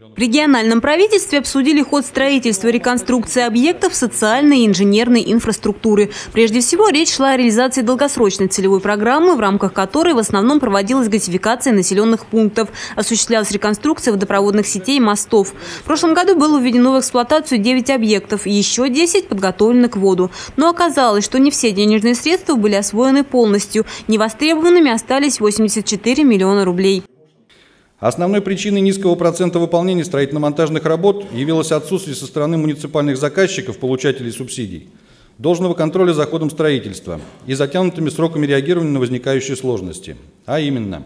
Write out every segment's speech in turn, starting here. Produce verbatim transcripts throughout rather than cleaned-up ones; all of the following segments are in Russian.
В региональном правительстве обсудили ход строительства и реконструкции объектов социальной и инженерной инфраструктуры. Прежде всего, речь шла о реализации долгосрочной целевой программы, в рамках которой в основном проводилась газификация населенных пунктов, осуществлялась реконструкция водопроводных сетей и мостов. В прошлом году было введено в эксплуатацию девять объектов, еще десять подготовлены к вводу. Но оказалось, что не все денежные средства были освоены полностью. Невостребованными остались восемьдесят четыре миллиона рублей. Основной причиной низкого процента выполнения строительно-монтажных работ явилось отсутствие со стороны муниципальных заказчиков, получателей субсидий, должного контроля за ходом строительства и затянутыми сроками реагирования на возникающие сложности. А именно,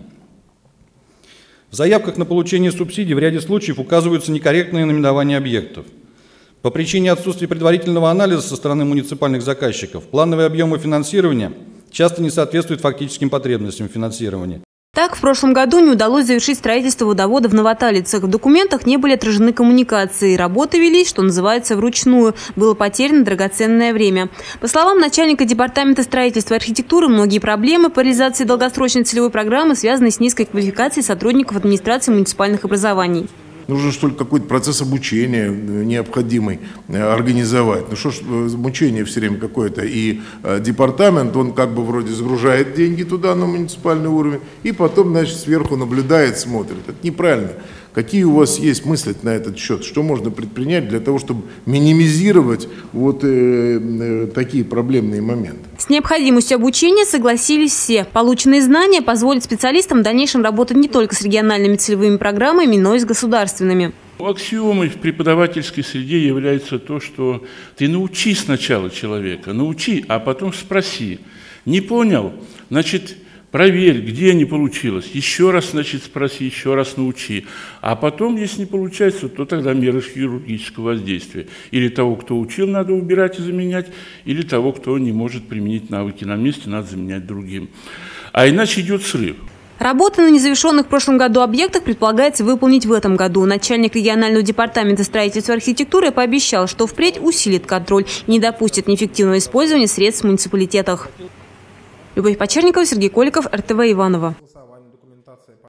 в заявках на получение субсидий в ряде случаев указываются некорректные наименования объектов. По причине отсутствия предварительного анализа со стороны муниципальных заказчиков плановые объемы финансирования часто не соответствуют фактическим потребностям финансирования. Так, в прошлом году не удалось завершить строительство водовода в Новоталицах. В документах не были отражены коммуникации. Работы велись, что называется, вручную. Было потеряно драгоценное время. По словам начальника департамента строительства и архитектуры, многие проблемы по реализации долгосрочной целевой программы связаны с низкой квалификацией сотрудников администрации муниципальных образований. Нужно что ли какой-то процесс обучения необходимый организовать. Ну что ж, обучение все время какое-то. И департамент, он как бы вроде загружает деньги туда на муниципальный уровень, и потом, значит, сверху наблюдает, смотрит. Это неправильно. Какие у вас есть мысли на этот счет? Что можно предпринять для того, чтобы минимизировать вот э, э, такие проблемные моменты? С необходимостью обучения согласились все. Полученные знания позволят специалистам в дальнейшем работать не только с региональными целевыми программами, но и с государственными. Аксиомой в преподавательской среде является то, что ты научи сначала человека, научи, а потом спроси. Не понял? Значит, проверь, где не получилось. Еще раз, значит, спроси, еще раз научи. А потом, если не получается, то тогда меры хирургического воздействия. Или того, кто учил, надо убирать и заменять, или того, кто не может применить навыки на месте, надо заменять другим. А иначе идет срыв. Работы на незавершенных в прошлом году объектах предполагается выполнить в этом году. Начальник регионального департамента строительства и архитектуры пообещал, что впредь усилит контроль и не допустит неэффективного использования средств в муниципалитетах. Любовь Почерникова, Сергей Коликов, эр тэ вэ Иваново.